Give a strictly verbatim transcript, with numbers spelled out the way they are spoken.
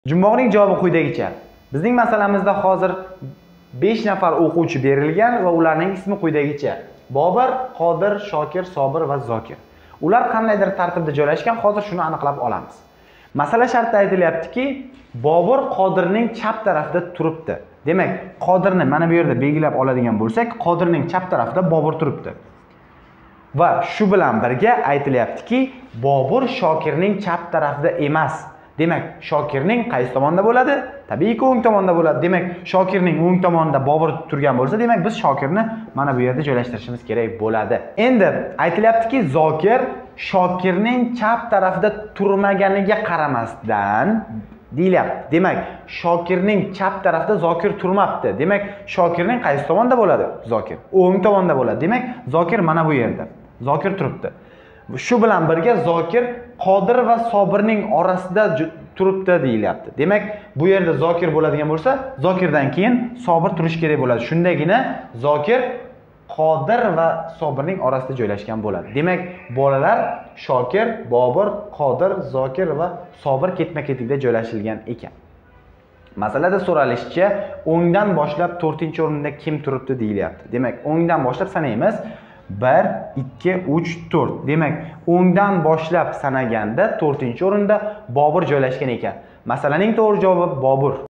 Jumboqning javobi quyidagicha. Bizning masalamizda hozir besh nafar o'quvchi berilgan va ularning ismi quyidagicha: Bobur, Qodir, Shokir, Sobir va Zokir. Ular qandaydir tartibda joylashgan, hozir shuni aniqlab olamiz. Masala shartda aytilyaptiki, Bobur Qodirning chap tarafida turibdi. Demak, Qodirni mana bu yerda belgilab oladigan bo'lsak, Qodirning chap tarafida Bobur turibdi. Va shu bilan birga aytilyaptiki, Bobur Shokirning chap tarafida emas. Demak, Shokirning qaysi tomonda bo'ladi? Tabiiyki o'ng tomonda bo'ladi. Demak, Shokirning o'ng tomonida Bobur turgan bo'lsa, demak biz Shokirni mana bu yerda joylashtirishimiz kerak bo'ladi. Endi aytilyaptiki, Zokir Shokirning chap tarafida turmaganiga qaramasdan deyilyapti. Demak, Shokirning chap tarafida Zokir turmabdi. Demak, Shokirning qaysi tomonda bo'ladi? Zokir o'ng tomonda bo'ladi. Demak, Zokir mana bu yerda. Zokir turibdi. Shu bilan birga Zokir Qodir va Sobirning orasida turibdi deyilyapti. Demak, bu yerda Zokir bo'ladigan bo'lsa, Zokirdan keyin Sobir turish kerak bo'ladi. Shundagina Zokir Qodir va Sobirning orasida joylashgan bo'ladi. Demak, bolalar Shokir, Bobur, Qodir, Zokir va Sobir ketma-ketlikda joylashilgan ekan. Masalada so'ralishicha, o'ngdan boshlab to'rtinchi o'rinda kim turibdi deyilyapti. Demak, o'ngdan boshlab sanaymiz. bir, ikki, uch, to'rt. Demak, o'ngdan boshlab sanaganda to'rtinchi o'rinda Bobur joylashgan ekan. Masalaning to'g'ri javobi Bobur.